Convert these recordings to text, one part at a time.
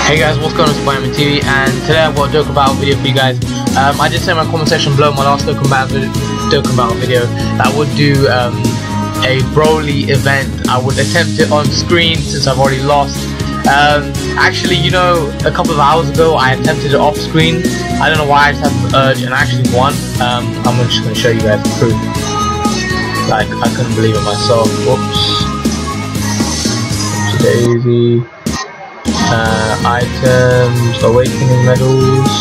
Hey guys, what's going on? It's Spiderman TV, and today I've got a Dokkan Battle video for you guys. I did say in my comment section below my last Dokkan Battle video that I would do a Broly event. I would attempt it on screen since I've already lost. Actually, you know, a couple of hours ago I attempted it off screen. I don't know why, I just had the urge and I actually won. I'm just going to show you guys the proof. Like, I couldn't believe it myself. Whoops. Daisy. Items, awakening medals.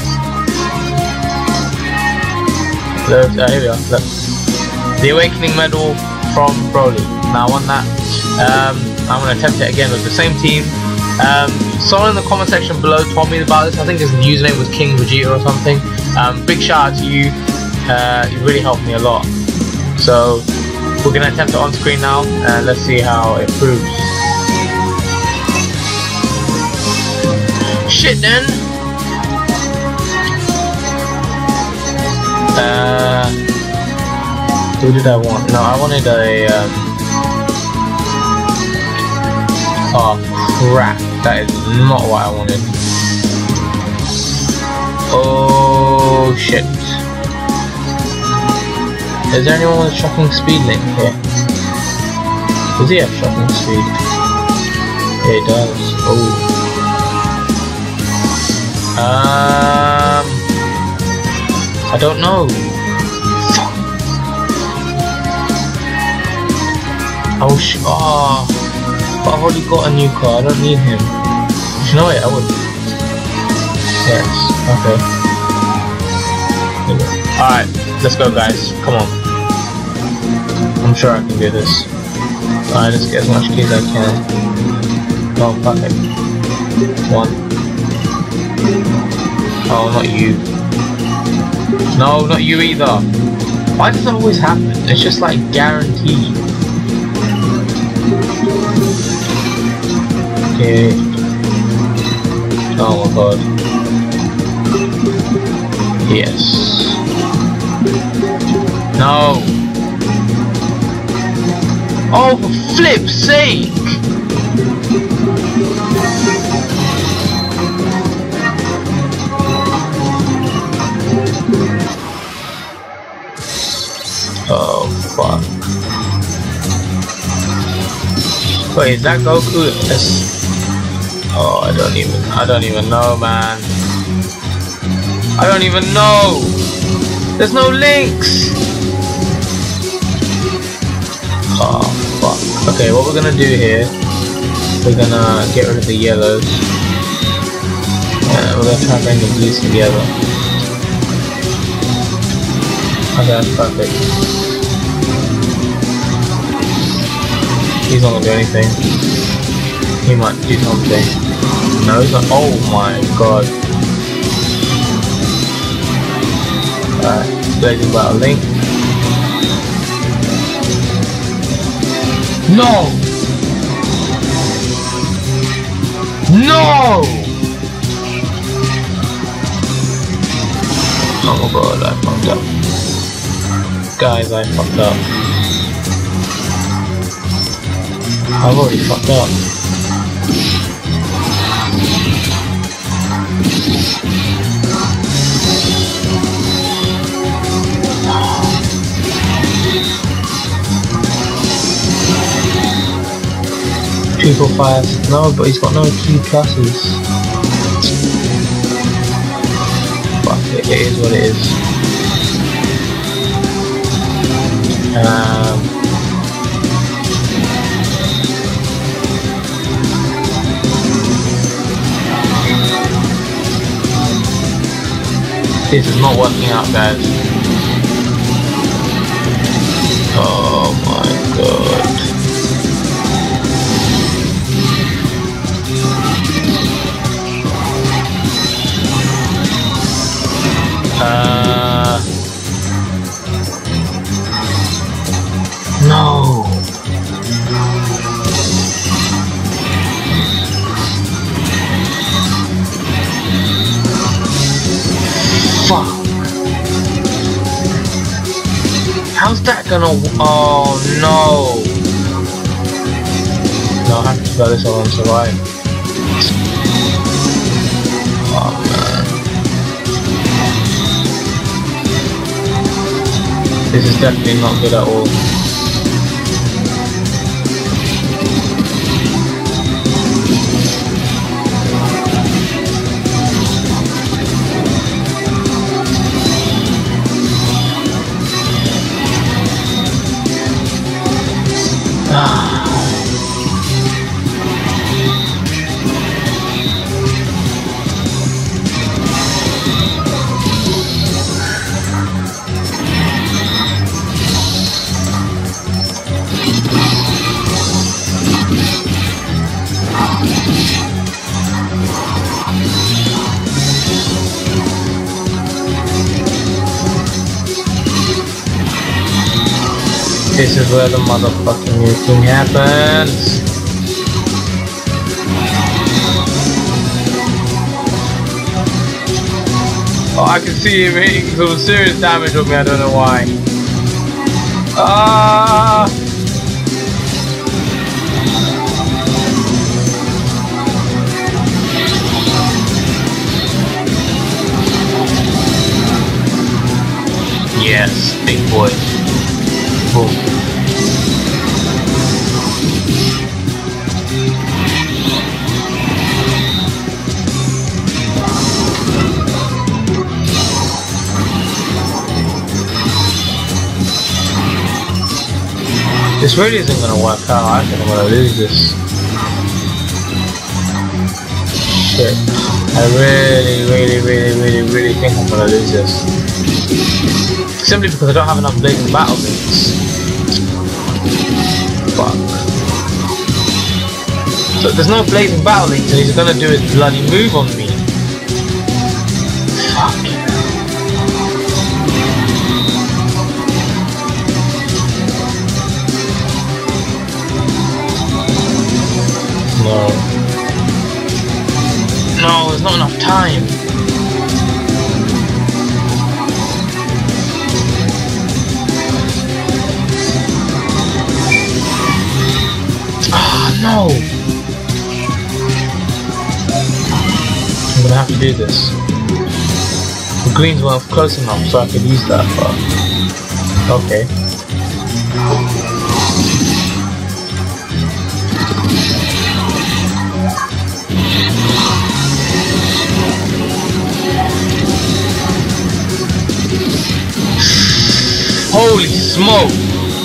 Here we are. Look. The awakening medal from Broly. Now I want that. I'm gonna attempt it again with the same team. Someone in the comment section below told me about this. I think his username was King Vegeta or something. Big shout out to you. You really helped me a lot. So we're gonna attempt it on screen now, and let's see how it proves. Shit then. Who did I want? No, I wanted a oh crap, that is not what I wanted. Oh shit. Is there anyone with shocking speed link here? Does he have shocking speed? Yeah, he does. Oh. I don't know. Fuck. Oh but I've already got a new car. I don't need him. You know what? I would. Yes. Okay. Alright, let's go, guys. Come on. I'm sure I can do this. Alright, let's get as much keys as I can. Oh, fuck it. 1. Oh, not you. No, not you either. Why does that always happen? It's just like guaranteed. Okay. Oh my god. Yes. No. Oh, for flip's sake! Oh fuck. Wait, is that Goku? Yes. Oh, I don't even know, man. I don't even know. There's no links. Oh fuck. Okay, what we're gonna do here, we're gonna get rid of the yellows. And we're gonna try and bring the blues together. Okay, that's perfect. He's not gonna do anything. He might do something. No, he's not. Oh my god. Alright, Blazing Battle Link. No! No! Oh my god, I fucked up. Guys, I fucked up. I've already fucked up. Triple fires. No, but he's got no key classes. Fuck it, it is what it is. This is not working out, guys. Oh my god. No. Fuck. How's that gonna... Oh no. No, I have to spell this all on survive. This is definitely not good at all. This is where the motherfucking new thing happens. Oh, I can see him hitting some serious damage on me, I don't know why. Ah! Yes, big boy. Boom. This really isn't gonna work out. I think I'm gonna lose this. Shit. I really think I'm gonna lose this. Simply because I don't have enough blazing battle links. Fuck. So there's no blazing battle links and he's gonna do his bloody move on me. Fuck. No. No, there's not enough time. No! I'm gonna have to do this. The greens weren't close enough so I could use that, but... okay. Holy smoke!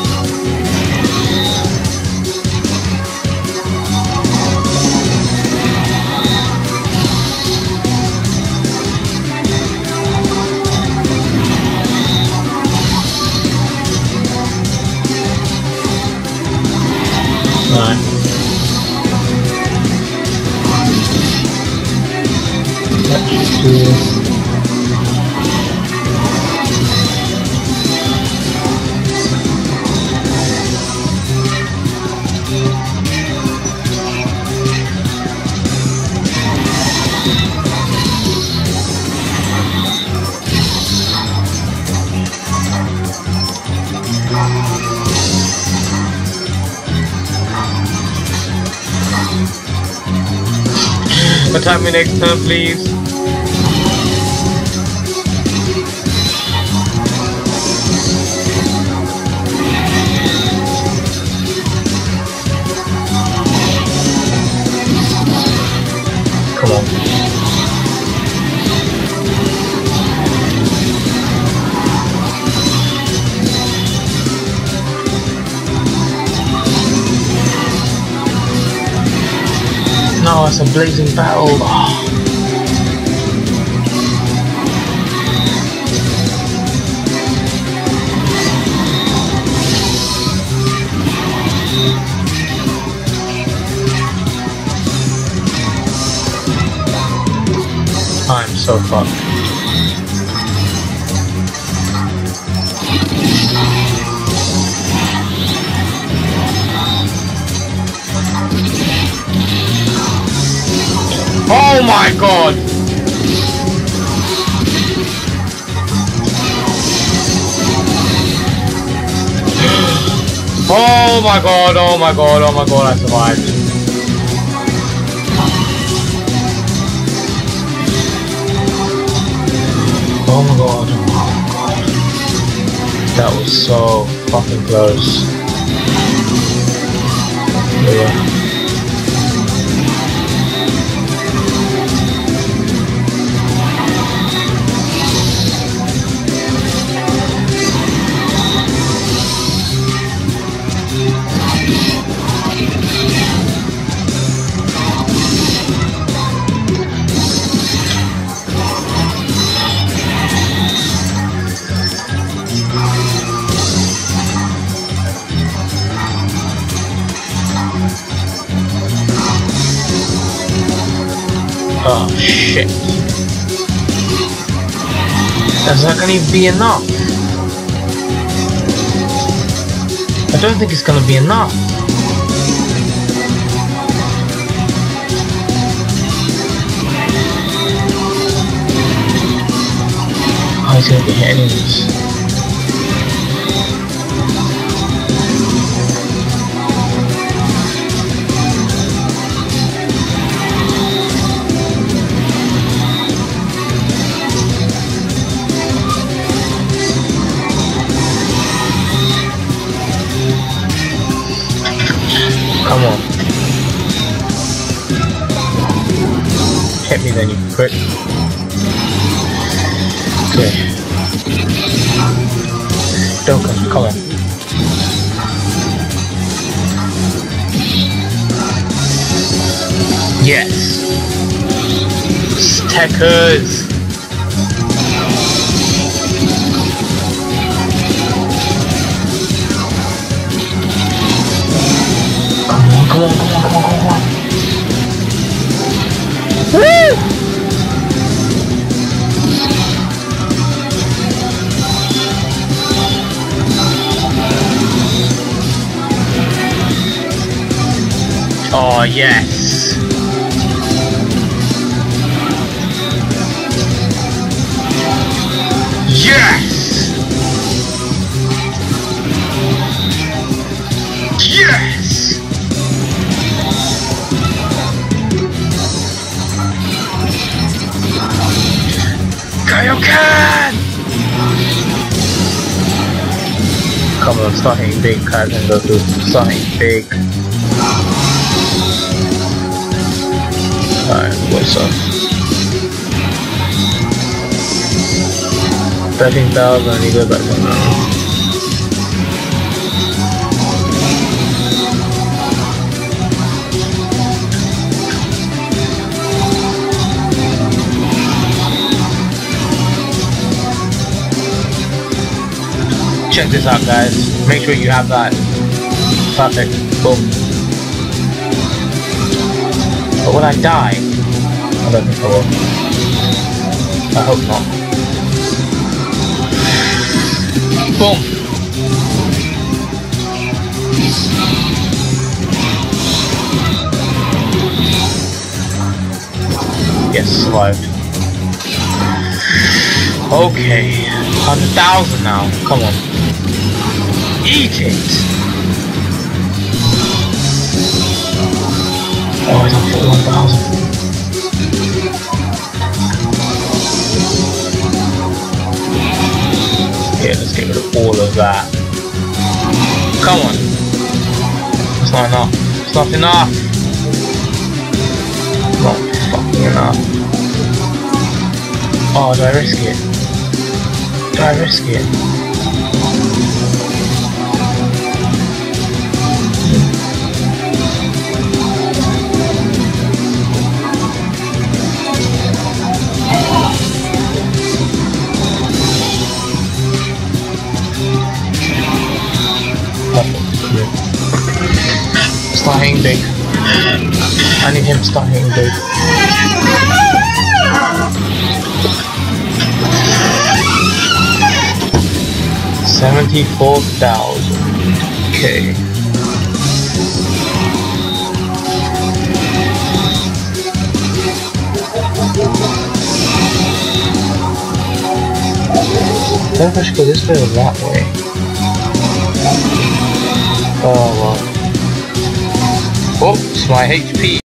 Attack me next turn, please. Come on. No, it's a blazing battle. Oh. I'm so fucked. Oh my god! Oh my god, oh my god, oh my god, I survived. Oh my god, oh my god. That was so fucking close. Yeah. Oh shit. Is that gonna be enough? I don't think it's gonna be enough. Oh, he's gonna be hitting this. Come on. Hit me then, you prick. Okay. Dokkan, come on. Yes. Stackers. Come on. Woo! Oh, yes. Yes! Yes! Kaioken! Come on, start hitting big, guys, and go through. Start hitting big. Alright, what's up? 13,000, you go back on that. Check this out, guys. Make sure you have that. Perfect. Boom. But will I die? I don't think I will. I hope not. Boom. Yes, survived. Okay. 100,000 now. Come on. Eat it! Oh, he's on 41,000. Yeah, let's get rid of all of that. Come on. It's not enough. It's not enough. Not fucking enough. Oh, do I risk it? Do I risk it? Start hitting big. I need him to start hitting big. $74,000. Okay. I don't know if I should go this way or that way. Oh well. Oops, my HP.